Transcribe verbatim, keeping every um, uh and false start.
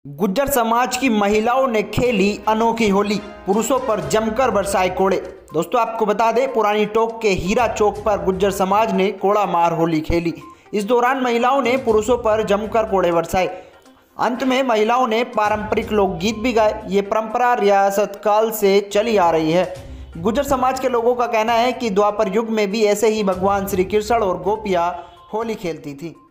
गुज्जर समाज की महिलाओं ने खेली अनोखी होली, पुरुषों पर जमकर बरसाए कोड़े। दोस्तों आपको बता दें, पुरानी टोक के हीरा चौक पर गुज्जर समाज ने कोड़ा मार होली खेली। इस दौरान महिलाओं ने पुरुषों पर जमकर कोड़े बरसाए। अंत में महिलाओं ने पारंपरिक लोकगीत भी गाए। ये परंपरा रियासत काल से चली आ रही है। गुज्जर समाज के लोगों का कहना है कि द्वापर युग में भी ऐसे ही भगवान श्री कृष्ण और गोपियाँ होली खेलती थी।